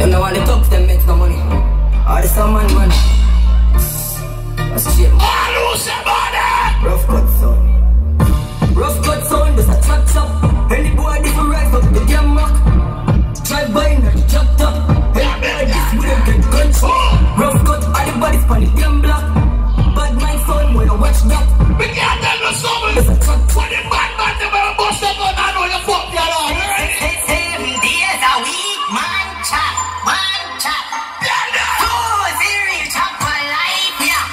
Them no want the thugs, them make no money. All the some man. That's shit. Rough cut sound. Rough cut sound, there's a chop chop. Any boy different rise up the damn rock. Drive by in the chop top. Any boy this with them get gunshot. Rough cut, all the bodies on the damn block. Bad mind sound, when I watch that. We can't tell you something. There's a chop chop. When the bad man, they will bust up on. I know you fuck your dog. 7 days a week, man chop, man chop. 2 serial chop for life, yeah.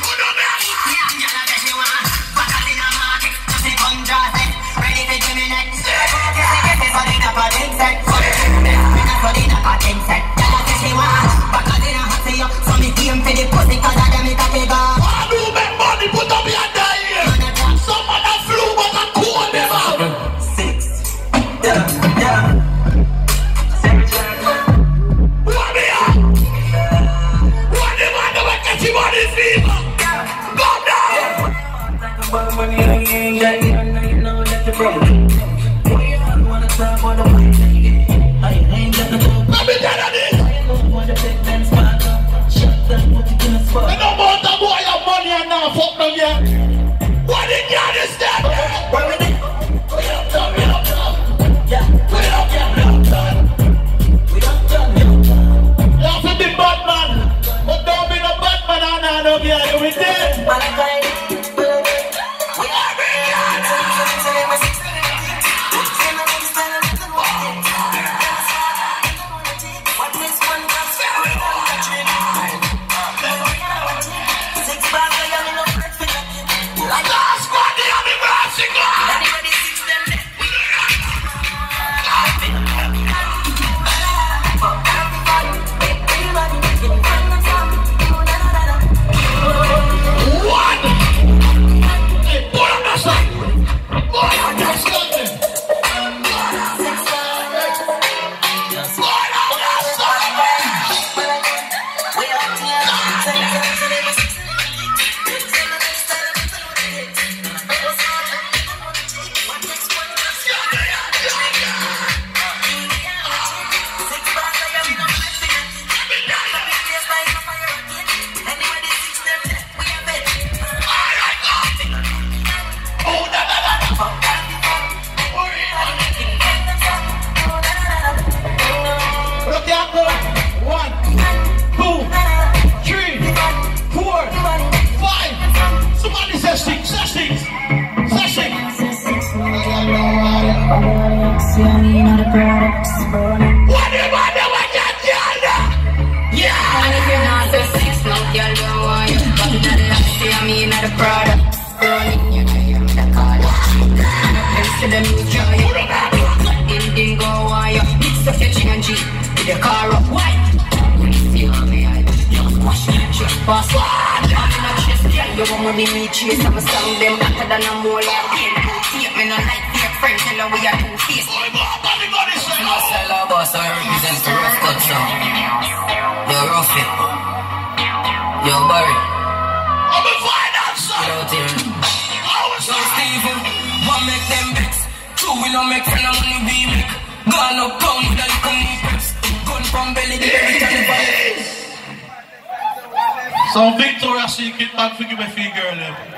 So Victoria's Secret, man, forgive me for your girl.